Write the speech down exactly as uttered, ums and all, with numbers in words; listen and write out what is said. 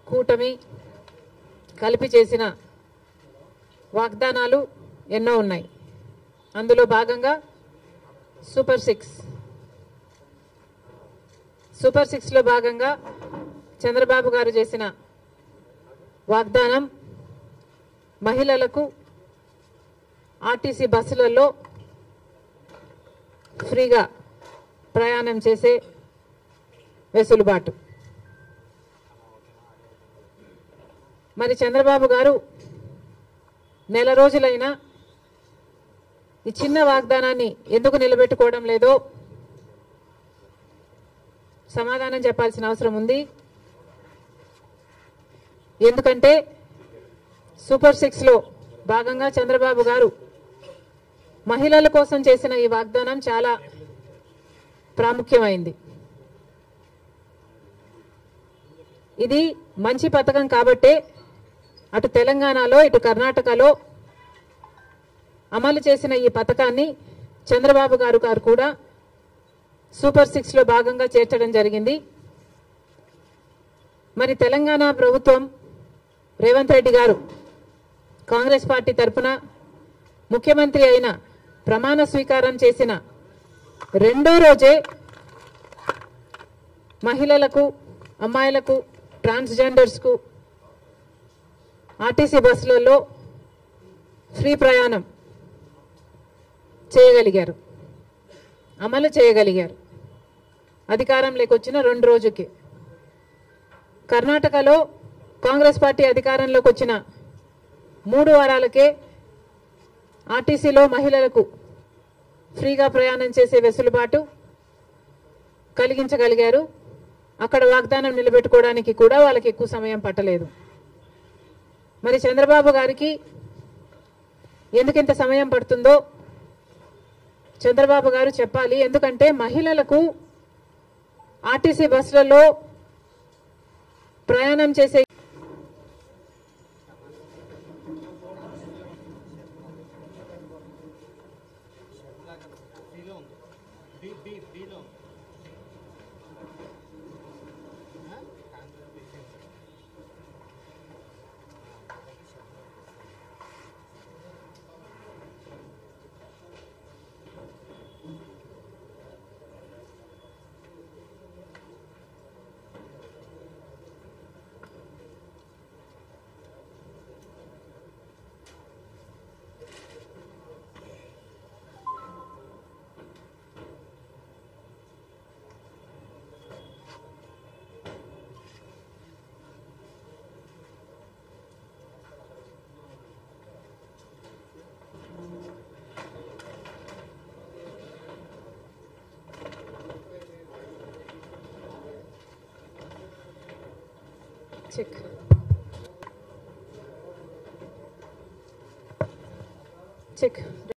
కూటమి కలిపి చేసిన వాగ్దానాలు ఎన్నో ఉన్నాయి. అందులో భాగంగా సూపర్ సిక్స్ సూపర్ సిక్స్లో భాగంగా చంద్రబాబు గారు చేసిన వాగ్దానం మహిళలకు ఆర్టీసీ బస్సులలో ఫ్రీగా ప్రయాణం చేసే వెసులుబాటు. మరి చంద్రబాబు గారు నెల రోజులైనా ఈ చిన్న వాగ్దానాన్ని ఎందుకు నిలబెట్టుకోవడం లేదో సమాధానం చెప్పాల్సిన అవసరం ఉంది. ఎందుకంటే సూపర్ సిక్స్లో భాగంగా చంద్రబాబు గారు మహిళల కోసం చేసిన ఈ వాగ్దానం చాలా ప్రాముఖ్యమైంది. ఇది మంచి పథకం కాబట్టే అటు తెలంగాణలో ఇటు కర్ణాటకలో అమలు చేసిన ఈ పథకాన్ని చంద్రబాబు గారు గారు కూడా సూపర్ సిక్స్లో భాగంగా చేర్చడం జరిగింది. మరి తెలంగాణ ప్రభుత్వం రేవంత్ రెడ్డి గారు కాంగ్రెస్ పార్టీ తరఫున ముఖ్యమంత్రి అయిన ప్రమాణ స్వీకారం చేసిన రెండో రోజే మహిళలకు, అమ్మాయిలకు, ట్రాన్స్జెండర్స్కు ఆర్టీసీ బస్సులలో ఫ్రీ ప్రయాణం చేయగలిగారు, అమలు చేయగలిగారు. అధికారంలోకి వచ్చిన రెండు రోజుకి. కర్ణాటకలో కాంగ్రెస్ పార్టీ అధికారంలోకి వచ్చిన మూడు వారాలకే ఆర్టీసీలో మహిళలకు ఫ్రీగా ప్రయాణం చేసే వెసులుబాటు కలిగించగలిగారు. అక్కడ వాగ్దానం నిలబెట్టుకోవడానికి కూడా వాళ్ళకి ఎక్కువ సమయం పట్టలేదు. మరి చంద్రబాబు గారికి ఎందుకింత సమయం పడుతుందో చంద్రబాబు గారు చెప్పాలి. ఎందుకంటే మహిళలకు ఆర్టీసీ బస్సులలో ప్రయాణం చేసే చెక్ చెక్